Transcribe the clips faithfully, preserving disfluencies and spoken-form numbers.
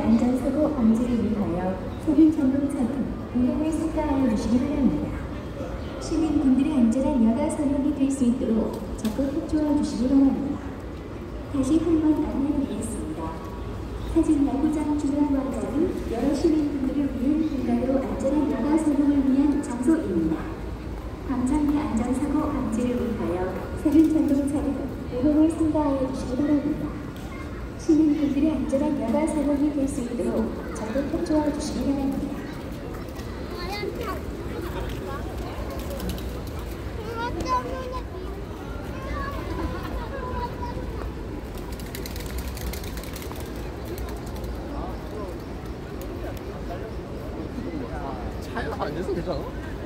안전사고 방지를 위하여 소방전동차는 운행을 삼가하여 주시기 바랍니다. 시민분들의 안전한 여가 선용이 될 수 있도록 적극 협조해 주시기 바랍니다. 다시 한번 안내드리겠습니다. 사진 야구장 중앙광장은 여러 시민분들을 위한 공간으로 안전한 여가 선용을 위한 장소입니다. 광장 내 안전사고 방지를 위하여 소방전동차는 운행을 삼가하여 주시기 바랍니다. 시민분들의 안전한 여가 선용이 될 수 있도록 적극 협조해 주시기 바랍니다. 차이가 안 돼서 괜찮아?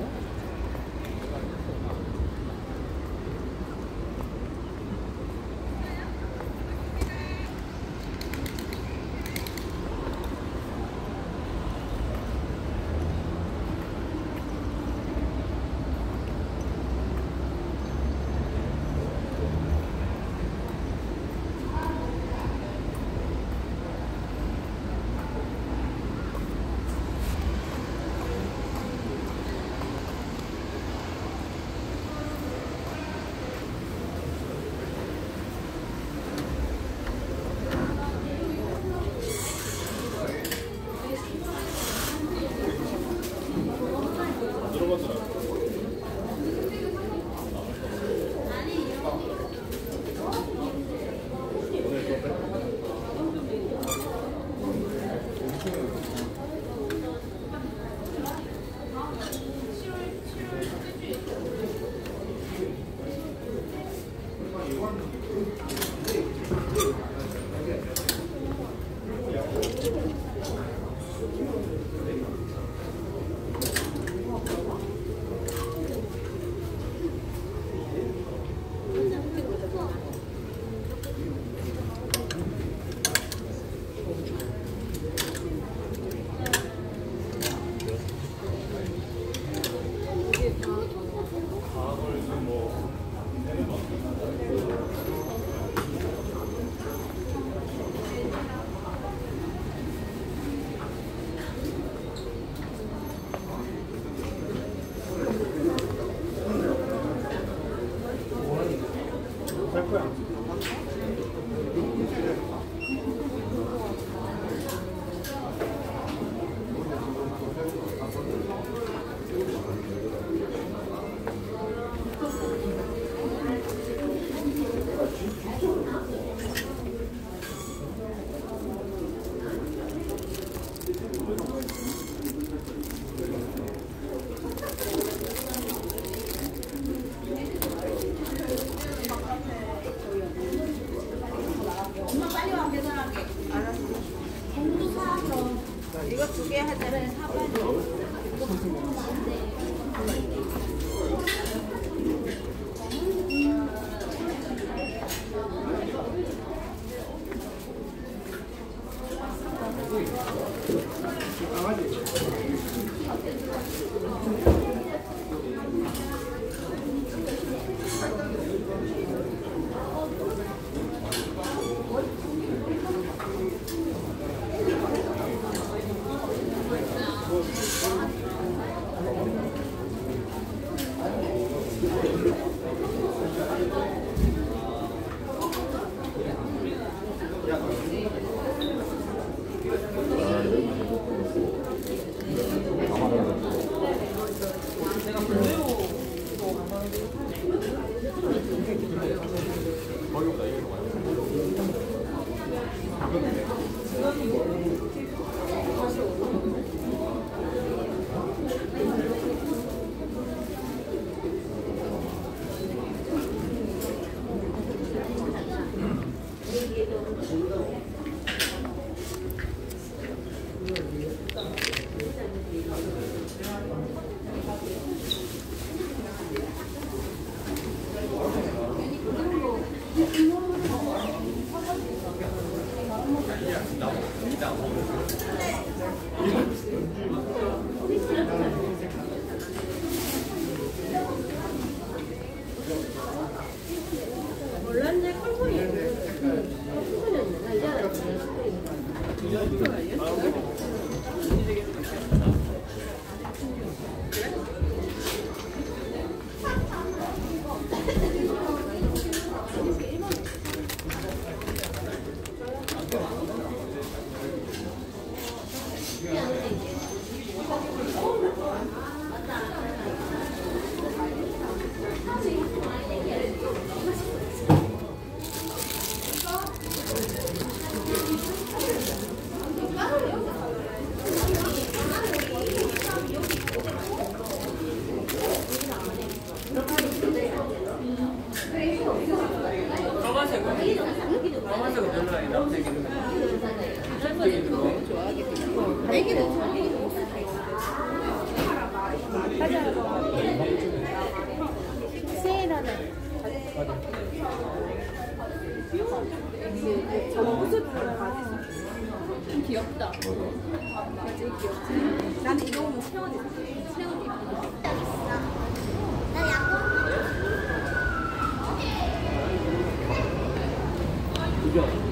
이거 두 개 하자면 사봐요. 몰랐네. 컬폰이 컬폰이었네. 나 이제 알았지. 귀엽다. 되게 귀엽지. 나는 이거 보면 체온이 체온이 이거